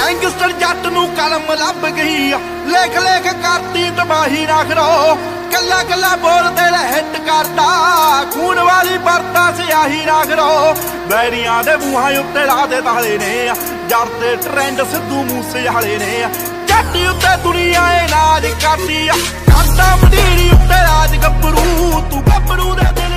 Gangster ਜੱਟ ਨੂੰ ਕਲਮ ਲੱਭ ਗਈ, ਲਿਖ ਲਿਖ ਕਰਤੀ ਤਬਾਹੀ ਨਾ ਕਰੋ। ਕੱਲਾ ਕੱਲਾ ਬੋਲਦੇ ਲੈ ਹਿੱਟ ਕਰਦਾ, ਖੂਨ ਵਾਲੀ ਵਰਤਾ ਸਿਆਹੀ ਨਾ ਕਰੋ। ਬੈਰੀਆਂ ਦੇ ਮੂੰਹਾਂ ਉੱਤੇ ਲਾ ਦੇ ਤਾਲੇ ਨੇ, ਜੜ ਤੇ ਟ੍ਰੈਂਡ ਸਿੱਧੂ ਮੂਸੇ ਵਾਲੇ ਨੇ। ਜੱਟ ਉੱਤੇ ਦੁਨੀਆ ਏ ਨਾਜ ਕਰਦੀ ਆ, ਕਰਦਾ ਮੰਡੀਰੀ ਉੱਤੇ ਰਾਜ ਗੱਭਰੂ। ਤੂੰ ਗੱਭਰੂ ਦੇ ਦਿਲ